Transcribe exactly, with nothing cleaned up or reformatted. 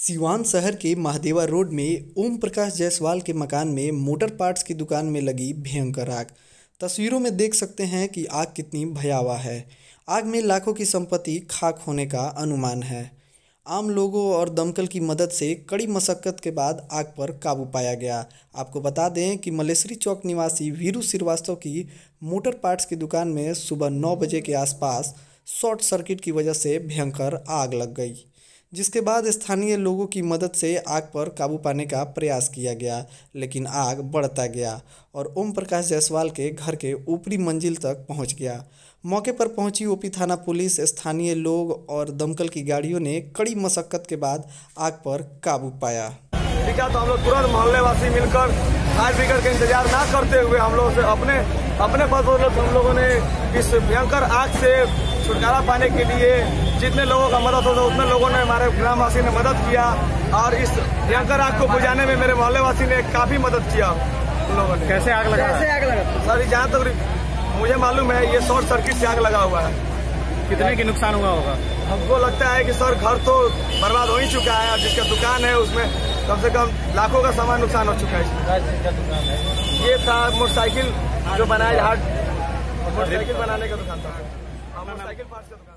सिवान शहर के महादेवा रोड में ओम प्रकाश जायसवाल के मकान में मोटर पार्ट्स की दुकान में लगी भयंकर आग। तस्वीरों में देख सकते हैं कि आग कितनी भयावह है। आग में लाखों की संपत्ति खाक होने का अनुमान है। आम लोगों और दमकल की मदद से कड़ी मशक्कत के बाद आग पर काबू पाया गया। आपको बता दें कि मलेश्वरी चौक निवासी वीरू श्रीवास्तव की मोटर पार्ट्स की दुकान में सुबह नौ बजे के आसपास शॉर्ट सर्किट की वजह से भयंकर आग लग गई, जिसके बाद स्थानीय लोगों की मदद से आग पर काबू पाने का प्रयास किया गया, लेकिन आग बढ़ता गया और ओम प्रकाश जायसवाल के घर के ऊपरी मंजिल तक पहुंच गया। मौके पर पहुंची ओपी थाना पुलिस, स्थानीय लोग और दमकल की गाड़ियों ने कड़ी मशक्कत के बाद आग पर काबू पाया। ठीक है, तो हम लोग तुरंत मोहल्ले वासी मिलकर फायर ब्रिगेड का इंतजार ना करते हुए हम लोग से अपने अपने बदौलत हम लोगों ने इस भयंकर आग से छुटकारा पाने के लिए जितने लोगों का मदद होता उतने लोगों ने, हमारे ग्रामवासी ने मदद किया और इस भयंकर आग को बुझाने में मेरे मोहल्ले वासी ने काफी मदद किया। उन लोगों ने कैसे आग लगा कैसे आग लगा सर, जहाँ तक तो मुझे मालूम है ये शॉर्ट सर्किट से आग लगा हुआ है। कितने की नुकसान हुआ होगा? हमको लगता है कि सर घर तो बर्बाद हो ही चुका है और जिसका दुकान है उसमें कम से कम लाखों का सामान नुकसान हो चुका है। ये था मोटरसाइकिल जो बनाया, मोटरसाइकिल बनाने का दुकान था, मोटरसाइकिल पार्ट्स का दुकान।